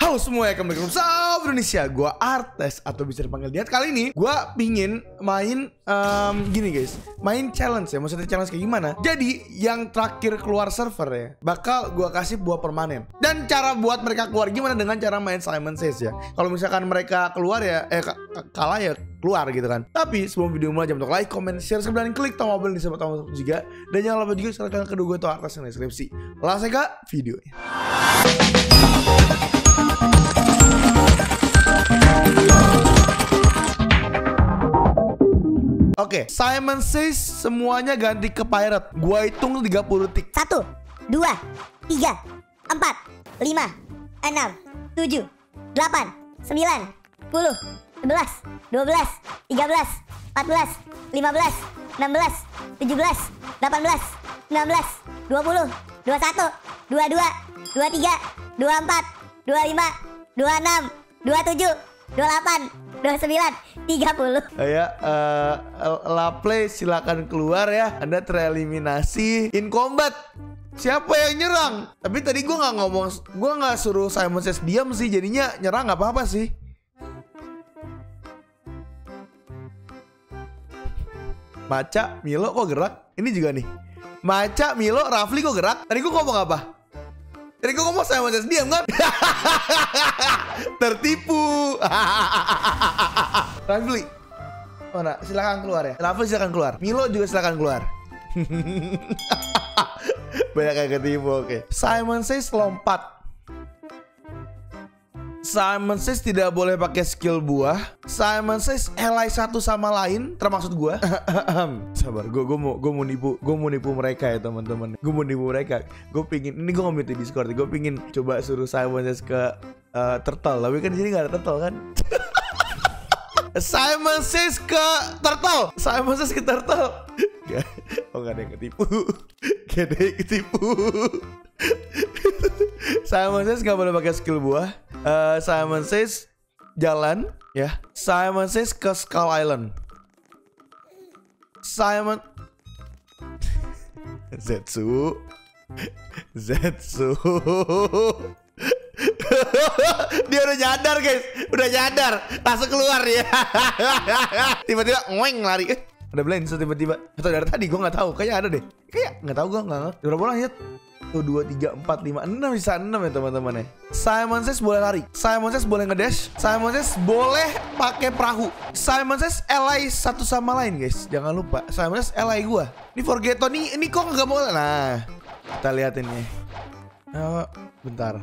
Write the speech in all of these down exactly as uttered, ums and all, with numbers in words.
Halo semua, ya kembali ke Sub Indonesia. Gue Artes atau bisa dipanggil Diat. Kali ini gue pingin main um, gini guys, main challenge ya. Maksudnya challenge kayak gimana? Jadi yang terakhir keluar server ya, bakal gue kasih buah permanen. Dan cara buat mereka keluar gimana? Dengan cara main Simon Says ya. Kalau misalkan mereka keluar ya, eh kalah ya keluar gitu kan. Tapi sebelum video mulai, jangan lupa like, comment, share, subscribe, dan klik tombol bell di sebelah tombol juga. Dan jangan lupa juga subscribe kedua gue tuh Artes yang deskripsi. Langsung ke videonya. Oke, okay, Simon Says semuanya ganti ke pirate. Gua hitung tiga puluh detik. Satu, dua, tiga, empat, lima, enam, tujuh, delapan, sembilan, sepuluh, sebelas, dua belas, tiga belas, empat belas, lima belas, enam belas, tujuh belas, delapan belas, sembilan belas, dua puluh, dua puluh satu, dua puluh dua, dua puluh tiga, dua puluh empat, dua puluh lima, dua puluh enam, dua puluh tujuh, dua puluh delapan, dua puluh sembilan, tiga puluh. Ya, uh, Laple silakan keluar ya. Anda tereliminasi in combat. Siapa yang nyerang? Tapi tadi gue nggak ngomong, gue nggak suruh Simon Says diam sih. Jadinya nyerang nggak apa-apa sih. Maca, Milo kok gerak? Ini juga nih. Maca, Milo, Rafli kok gerak? Tadi gue ngomong apa? Tadi gue ngomong Simon Says diam kan? Tertipu. Rafli, mana? Silakan keluar ya. Rafli silakan keluar. Milo juga silakan keluar. Banyak yang ketipu. Oke. Okay. Simon Says lompat. Simon Says tidak boleh pakai skill buah. Simon Says ally satu sama lain, termasuk gua. Sabar, gua gua mau gua mau nipu, gua mau nipu mereka ya teman-teman. Gua mau nipu mereka. Gua pingin, ini gua ngomong di Discord. Gua pingin coba suruh Simon Says ke uh, Turtle, tapi kan di sini nggak ada Turtle kan. Simon Says ke Turtle. Simon Says ke Turtle. Gak, oh gak ada yang ketipu. Gak ada yang ketipu. Simon Says gak boleh pakai skill buah. uh, Simon Says jalan ya. Simon Says ke Skull Island. Simon Zetsu Zetsu dia udah nyadar guys, udah nyadar, langsung keluar ya. Tiba-tiba ngoeng lari. Eh, ada blind so tiba-tiba. Atau dari tadi gue nggak tahu, kayaknya ada deh. Kayak nggak tahu gue nggak ngerti. Berapa bola ya? Tuh dua, tiga, empat, lima, enam, bisa enam ya teman-teman ya. Simon Says boleh lari. Simon Says boleh ngedash. Simon Says boleh pakai perahu. Simon Says ally satu sama lain guys. Jangan lupa. Simon Says ally gue. Ini Forgeto nih, ini kok nggak boleh. Nah, kita liatin nih. Oh, bentar.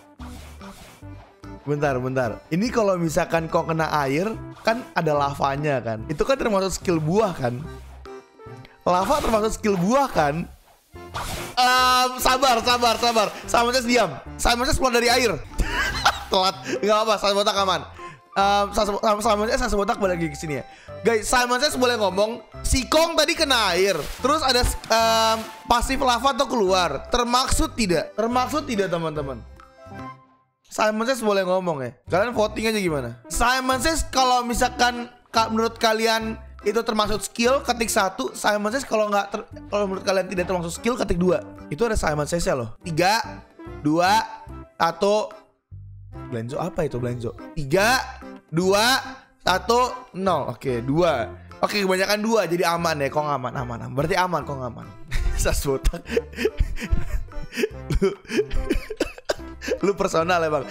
Bentar, bentar. Ini kalau misalkan kok kena air, kan ada lavanya kan. Itu kan termasuk skill buah kan. Lava termasuk skill buah kan. Um, sabar, sabar, sabar. Simon Says diam. Simon Says keluar dari air. Telat. Gak apa-apa, Simon Botak aman. Um, Simon Says Simon Botak balik lagi ke sini ya. Guys, Simon Says boleh ngomong. Si Kong tadi kena air. Terus ada um, pasif lava atau keluar. Termaksud tidak? Termaksud tidak teman-teman? Simon Says boleh ngomong ya. Kalian voting aja gimana? Simon Says kalau misalkan menurut kalian itu termasuk skill, ketik satu. Simon Says kalau nggak, kalau menurut kalian tidak termasuk skill, ketik dua. Itu ada Simon Says ya loh. Tiga, dua, satu. Blenzo apa itu Blenzo? Tiga, dua, satu, nol. Oke, dua. Oke, kebanyakan dua jadi aman ya. Kong aman, aman, aman. Berarti aman, Kong aman. Sas botak. Lu personal ya bang.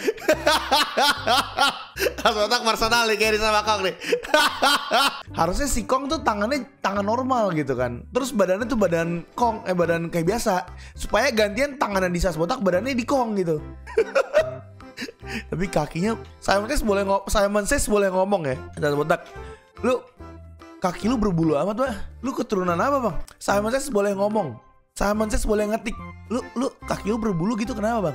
Sas botak personal nih kayak sama Kong nih. Harusnya si Kong tuh tangannya tangan normal gitu kan. Terus badannya tuh badan Kong, eh badan kayak biasa. Supaya gantian tangannya di Sas botak, badannya di Kong gitu. Tapi kakinya Simon Says boleh ngomong. Simon Says boleh ngomong ya. Sas botak, lu kaki lu berbulu amat bang. Lu keturunan apa bang? Simon Says boleh ngomong. Simon Says boleh ngetik. Lu lu kaki lu berbulu gitu kenapa bang?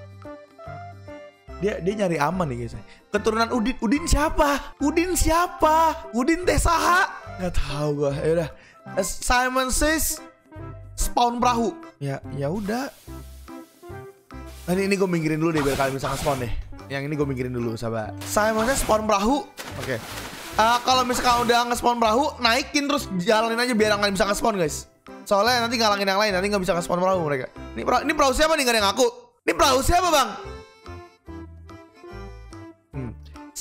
Dia dia nyari aman nih guys. Keturunan Udin. Udin siapa? Udin siapa? Udin teh saha? Gak tahu gua. Ya udah. Simon Says spawn perahu. Ya ya udah. Nah, ini ini gue minggirin dulu deh biar kalian bisa spawn deh. Yang ini gue minggirin dulu sahabat. Simon Says spawn perahu. Oke. Okay. Uh, kalau misalkan udah nge-spawn perahu, naikin terus jalanin aja biar kalian bisa nge-spawn guys. Soalnya nanti ngalangin yang lain, nanti nggak bisa nge-spawn perahu mereka. Ini perahu, ini perahu siapa nih? Gak ada yang ngaku. Ini perahu siapa bang?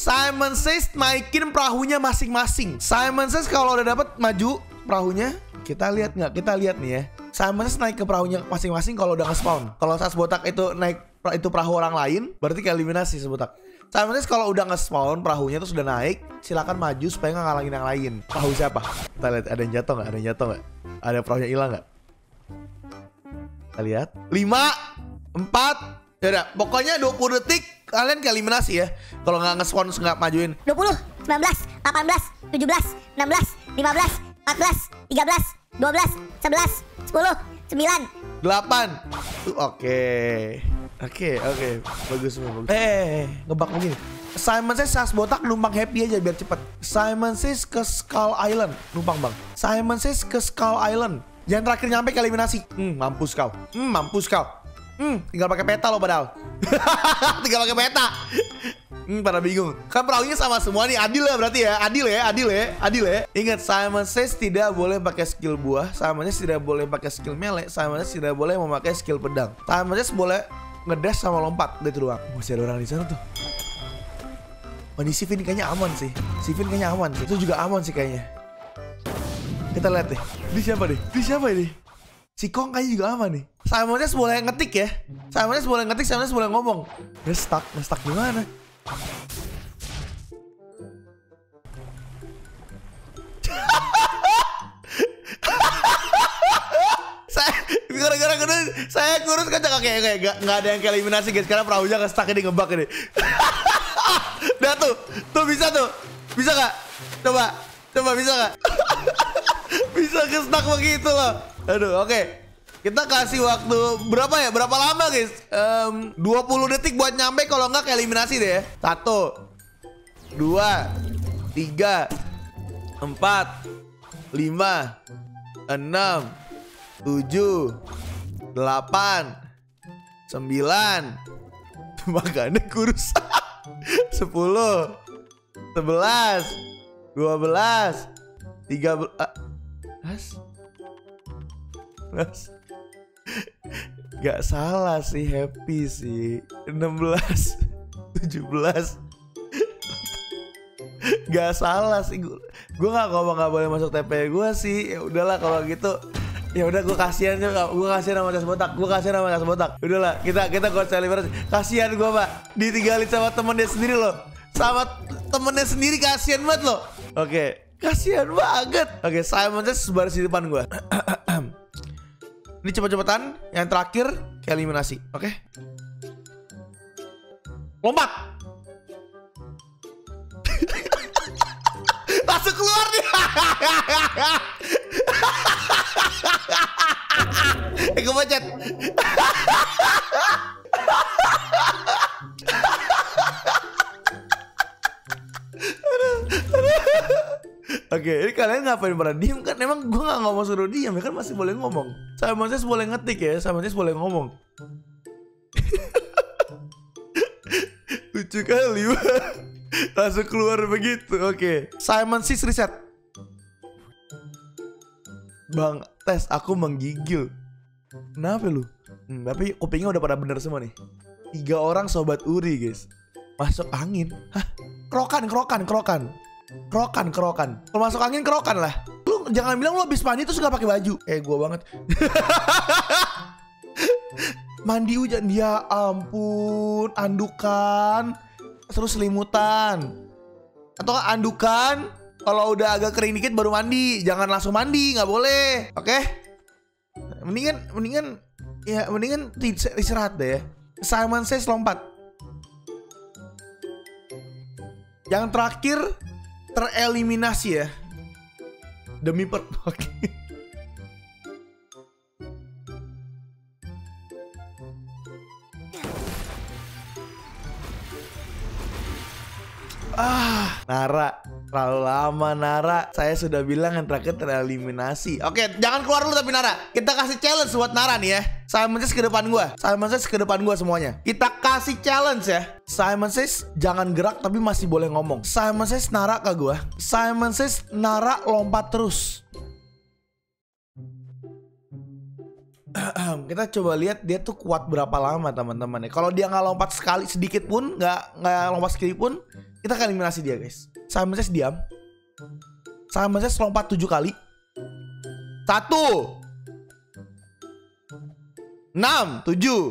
Simon Says naikin perahunya masing-masing. Simon Says kalau udah dapat maju perahunya. Kita lihat nggak? Kita lihat nih ya. Simon Says naik ke perahunya masing-masing kalau udah nge-spawn. Kalau Sas Botak itu naik itu perahu orang lain, berarti ke eliminasi Botak. Simon Says kalau udah nge-spawn perahunya tuh sudah naik, silakan maju supaya nggak ngalangin yang lain. Perahu siapa? Kita lihat ada yang jatuh nggak? Ada yang jatuh nggak? Ada perahunya hilang nggak? Kita lihat. lima, empat, ya udah. Pokoknya dua puluh detik kalian ke eliminasi ya. Kalau nggak nge-spawn nggak majuin. dua puluh, sembilan belas, delapan belas, tujuh belas, enam belas, lima belas, empat belas, tiga belas, dua belas, sebelas, sepuluh, sembilan, delapan. Tuh oke. Oke, oke. Bagus semua, bagus. Eh, ngebak begini. Simon Says Sas Botak numpang happy aja biar cepet. Simon Says ke Skull Island. Numpang bang. Simon Says ke Skull Island. Yang terakhir nyampe ke eliminasi. Hmm, mampus kau. Hmm, mampus kau. Hmm, tinggal pakai peta lo padahal. Tinggal pakai peta. Hmm, pada bingung. Kan perahunya sama semua nih. Adil lah berarti ya. Adil ya, adil ya, adil ya. Ingat, Simon Says tidak boleh pakai skill buah. Simon Says tidak boleh pakai skill melee. Simon Says tidak boleh memakai skill pedang. Simon Says boleh ngedash sama lompat. Udah itu doang. Masih ada orang di sana tuh. Oh, ini Sivin kayaknya aman sih. Sivin kayaknya aman sih. Itu juga aman sih kayaknya. Kita lihat deh. Ini siapa deh? Ini siapa ini? Si Kong kayaknya juga aman nih. Simon Says boleh ngetik ya. Simon Says boleh ngetik, Simon Says boleh ngomong. Dia stuck, dia stuck gimana? Saya gara-gara kurus, saya kurus kan kayak kayak kayak nggak ada yang ke eliminasi guys. Karena perahunya nggak stuck ini, ngebug ini. Udah tuh, tuh bisa tuh, bisa nggak? Coba, coba bisa nggak? Bisa ke stuck begitu loh. Aduh, oke. Okay. Kita kasih waktu berapa ya? Berapa lama guys? Um, dua puluh detik buat nyampe, kalau nggak ke eliminasi deh ya. Satu, dua, tiga, empat, lima, enam, tujuh, delapan, sembilan, makanya kurus. Sepuluh, sebelas, dua belas, tiga belas, mas, gak salah sih, happy sih. Enam belas, tujuh belas, gak salah sih. Gue gue nggak ngomong nggak boleh masuk T P gue sih. Ya udahlah kalau gitu. Ya udah, gue kasihan sih, gue kasihan sama Sas Botak, gue kasihan sama Sas Botak. Udahlah, kita kita gue selebrasi. Kasihan gue pak, ditinggalin sama temennya sendiri loh, sama temennya sendiri, kasihan banget loh. Oke, kasihan banget. Oke, Simon Says baris di depan gue. Ini cepet-cepetan, yang terakhir ke eliminasi. Oke, lompat. Langsung keluar nih. Eh, gue bacet. Oke, ini kalian ngapain pada diem kan? Emang gue gak ngomong suruh diem ya kan, masih boleh ngomong. Simon Says boleh ngetik ya, Simon Says boleh ngomong. Lucu kali. Langsung keluar begitu. Oke, Simon Says reset. Bang Tes, aku menggigil. Kenapa lu? Hmm, tapi kupingnya udah pada bener semua nih. Tiga orang sobat Uri guys. Masuk angin. Hah? Kerokan, kerokan, kerokan. Kerokan, kerokan. Kalau masuk angin kerokan lah. Lu jangan bilang lu habis mandi terus gak pakai baju. Eh, gua banget. Mandi hujan. Ya ampun. Andukan, terus selimutan. Atau andukan, kalau udah agak kering dikit baru mandi. Jangan langsung mandi, nggak boleh. Oke? Okay? Mendingan, mendingan, ya mendingan istirahat deh. Simon Says lompat. Yang terakhir tereliminasi ya. Demi per. Oke. Okay. Ah, Nara, terlalu lama Nara. Saya sudah bilang yang terakhir tereliminasi. Oke, jangan keluar dulu tapi Nara. Kita kasih challenge buat Nara nih ya. Simon Says ke depan gua. Simon Says ke depan gua semuanya. Kita kasih challenge ya. Simon Says jangan gerak tapi masih boleh ngomong. Simon Says Nara ke gua. Simon Says Nara lompat terus. Kita coba lihat dia tuh kuat berapa lama teman-teman ya. Kalau dia nggak lompat sekali sedikit pun, nggak nggak lompat sekali pun, Kita akan eliminasi dia guys. Simon Says diam. Simon Says lompat tujuh kali. Satu. Enam. Tujuh.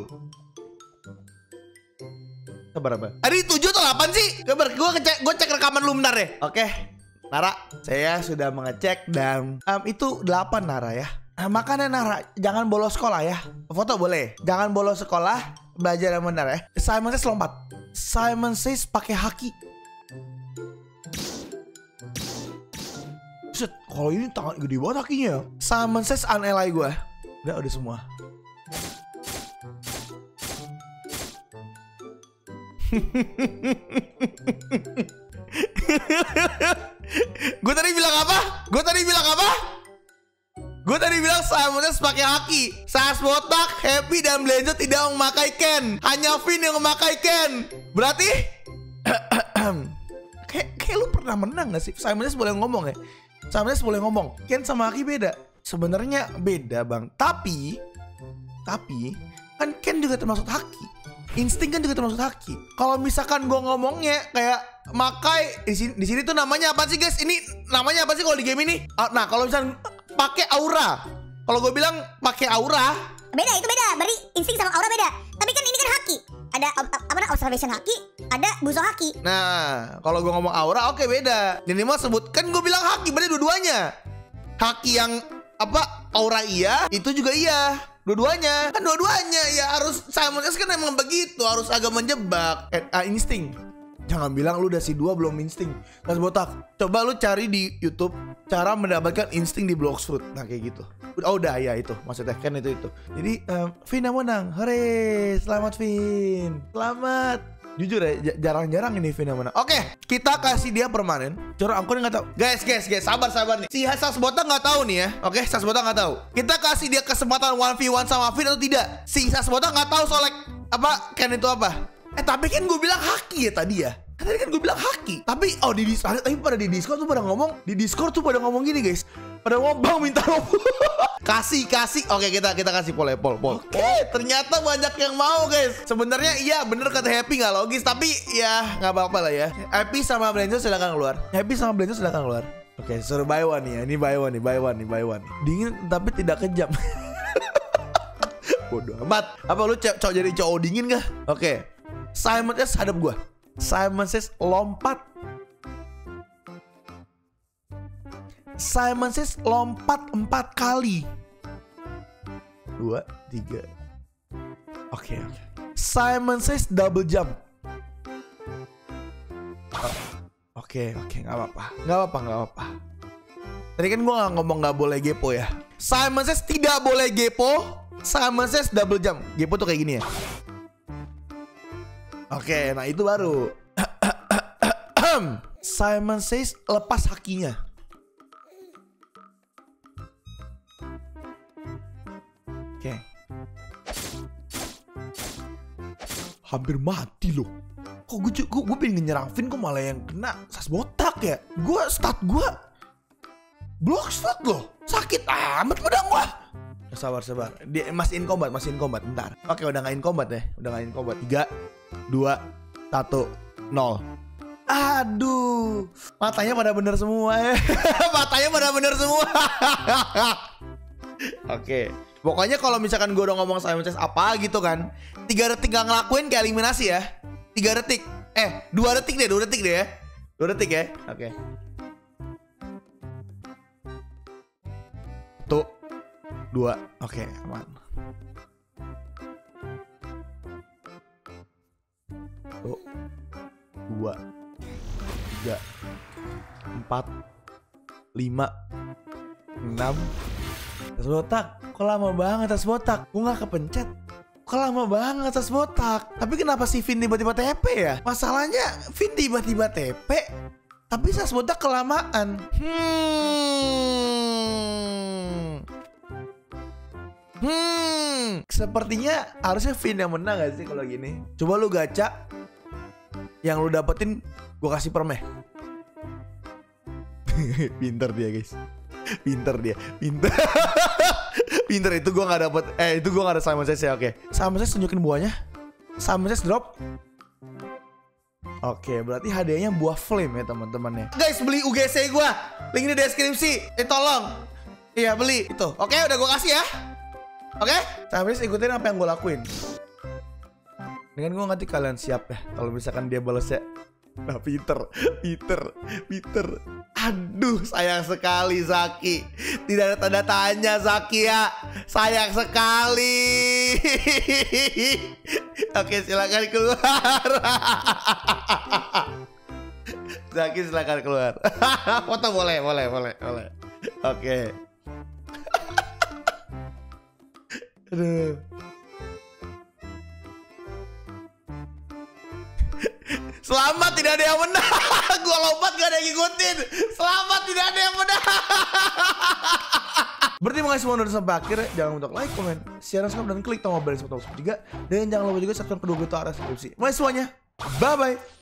Sabar apa? Tadi tujuh atau delapan sih? Sabar, gue cek, gue cek rekaman lu bentar deh. Oke, Nara, saya sudah mengecek dan um, itu delapan Nara ya. Nah, makanya Nara, jangan bolos sekolah ya. Foto boleh. Jangan bolos sekolah, belajar yang benar ya. Simon Says lompat. Simon Says pakai haki. Set, kalau ini tangan gede banget hakinya. Simon Says unally gue. Udah, udah semua. Gue tadi bilang apa? Gue tadi bilang apa? Gue tadi bilang Simon Says pakai haki. Sas botak, Happy dan Blenzo tidak memakai Ken. Hanya Finn yang memakai Ken. Berarti kayak kayak lu pernah menang gak sih? Simon Says boleh ngomong ya. Simon Says boleh ngomong. Ken sama haki beda. Sebenarnya beda bang. Tapi tapi kan Ken juga termasuk haki. Insting kan juga termasuk haki. Kalau misalkan gue ngomongnya kayak makai di sini, di sini tuh namanya apa sih guys? Ini namanya apa sih kalau di game ini? Nah kalau misalkan pakai aura, kalau gue bilang pakai aura, beda itu beda. Berarti insting sama aura beda. Tapi kan ini kan haki. Ada apa namanya observation haki, ada buso haki. Nah kalau gue ngomong aura, oke okay, beda. Ini mau sebut kan gue bilang haki, berarti dua-duanya. Haki yang apa aura iya, itu juga iya. Dua-duanya kan dua-duanya ya harus Simon Says kan emang begitu, harus agak menjebak. Eh, ah, insting. Jangan bilang lu udah si dua belum insting. Sas botak. Coba lu cari di YouTube cara mendapatkan insting di Bloxfruit. Nah kayak gitu. Oh udah ya itu maksudnya kan itu itu. Jadi um, Vin yang menang. Hore, selamat Vin. Selamat. Jujur ya, jarang-jarang ini Vin yang menang. Oke, kita kasih dia permanen. Coba aku nggak tahu. Guys, guys, guys, sabar, sabar nih. Si Sas botak nggak tahu nih ya. Oke, Sas botak nggak tahu. Kita kasih dia kesempatan one v one sama Vin atau tidak? Si Sas botak nggak tahu soal apa Ken itu apa. Eh tapi kan gue bilang haki ya tadi ya. Kan tadi kan gue bilang haki. Tapi oh di Discord, tapi pada di Discord tuh pada ngomong, di Discord tuh pada ngomong gini guys. Pada ngomong bang minta robot. Kasih kasih. Oke kita kita kasih pol pol pol. Oke ternyata banyak yang mau guys. Sebenarnya iya bener kata Happy nggak logis tapi ya nggak apa-apa lah ya. Happy sama Blenzo silakan keluar. Happy sama Blenzo silakan keluar. Oke suruh buy one nih ya. Ini buy one nih, buy one nih, buy one. Dingin tapi tidak kejam. Bodoh amat. Apa lu cowok jadi cowok dingin kah? Oke. Simon Says hadap gua. Simon Says lompat. Simon Says lompat empat kali. Dua, tiga. Oke, oke. Simon Says double jump. Oke, oke, nggak apa-apa, nggak apa-apa, nggak apa-apa. Tadi kan gua nggak ngomong nggak boleh gepo ya. Simon Says tidak boleh gepo. Simon Says double jump. Gepo tuh kayak gini ya. Oke, nah itu baru. Simon Says lepas hakinya. Oke. Hampir mati loh. Kok gue gue, gue pengen nyerang Vin kok malah yang kena Sas botak ya. Gue stat gue Bloxfruit loh. Sakit amat pedang gue. Sabar sabar. Dia masih in combat, masih in combat. Bentar. Oke, udah nggak in combat ya. Udah nggak in combat. Tiga, dua, satu, nol. Aduh, matanya pada bener semua ya. Matanya pada bener semua. Oke. Pokoknya kalau misalkan gue udah ngomong Simon Says apa gitu kan, tiga detik gak ngelakuin kayak eliminasi ya. Tiga detik. Eh, dua detik deh, dua detik deh ya. Dua detik ya. Oke. Tuh. Dua. Oke, aman. Tuh. Dua. Tiga. Empat. Lima. Enam. Sas botak. Kok lama banget Sas botak? Gue gak kepencet. Kok lama banget Sas botak? Tapi kenapa si Vin tiba-tiba T P ya? Masalahnya Vin tiba-tiba T P, tapi Sas botak kelamaan. Hmm. Hmm. Sepertinya harusnya Vin yang menang gak sih kalau gini? Coba lu gacha. Yang lu dapetin gue kasih permeh. Pinter dia guys. Pinter dia. Pinter. Pinter itu gue gak dapet. Eh itu gue gak ada Simon Says ya. Oke. Simon Says tunjukin buahnya. Simon Says drop. Oke, berarti hadiahnya buah flame ya teman-teman ya. Guys, beli U G C gua. Link di deskripsi. Eh tolong. Iya, beli itu. Oke, udah gua kasih ya. Oke? Habis ikutin apa yang gua lakuin. Dengan gua ngerti kalian siap ya kalau misalkan dia balasnya. Nah, Peter, Peter, Peter. Aduh, sayang sekali Zaki. Tidak ada tanda tanya Zaki ya. Sayang sekali. Oke, silakan keluar. Zaki silakan keluar. Foto boleh, boleh, boleh, boleh. Oke. Aduh. Selamat, tidak ada yang menang. Gua lompat gak ada yang ngikutin. Selamat, tidak ada yang menang. Berterima kasih semua udah sampai akhir. Jangan lupa untuk like, komen, share, subscribe, dan klik tombol bell subscribe juga. Dan jangan lupa juga subscribe kedua berita arah deskripsi. Bye semuanya. Bye bye.